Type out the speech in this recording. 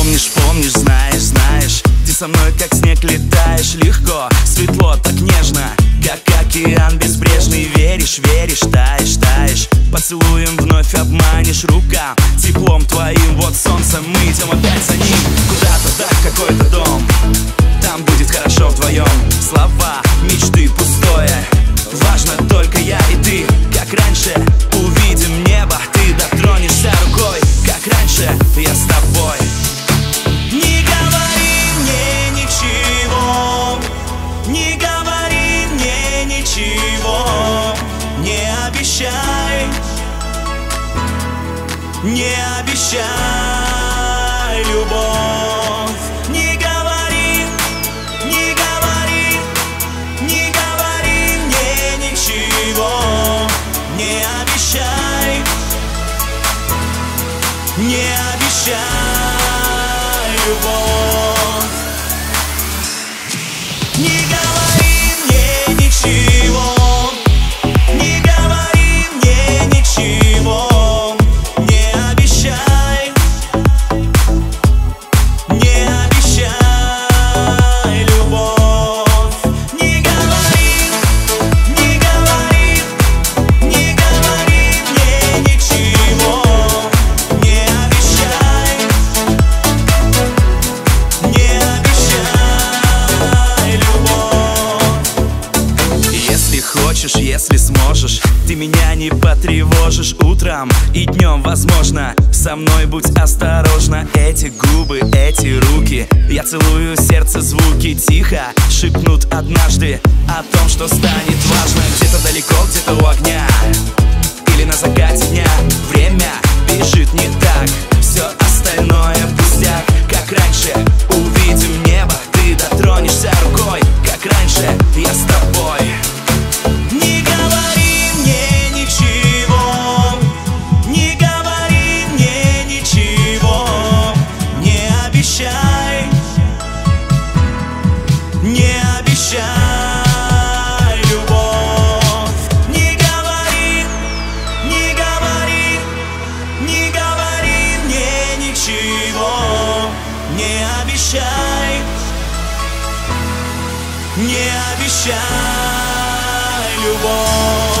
Помнишь, помнишь, знаешь, знаешь, ты со мной как снег летаешь. Легко, светло, так нежно, как океан безбрежный. Веришь, веришь, таешь, таешь. Поцелуем вновь обманешь рукам, теплом твоим. Вот солнце, мы идем опять за ним. Куда-то, да, в какой-то дом. Там будет хорошо вдвоем. Слова, мечты пустое. Важно только я и ты. Как раньше, увидим небо. Ты дотронешься рукой, как раньше, я с тобой. Не говори мне ничего, не говори мне ничего. Не обещай, не обещай любовь. Не говори, не говори, не говори мне ничего. Не обещай, не обещай любовь. Не говори мне ничего, не говори мне ничего. Не обещай, не обещай любовь. Не говори, не говори, не говори мне ничего. Не обещай, не обещай любовь. Если хочешь, если сможешь, ты меня не потревожишь утром и днем, возможно. Со мной будь осторожна. Эти губы, эти руки, я целую сердце, звуки тихо шепнут однажды о том, что станет важно. Где-то далеко, где-то у огня или на закате дня. Время бежит не так, все остальное пустяк. Как раньше, увидим небо. Ты дотронешься рукой, как раньше, я с тобой. Не говори мне ничего, не говори мне ничего. Не обещай, не обещай любовь. Не говори, не говори, не говори мне ничего. Не обещай, не обещай любовь.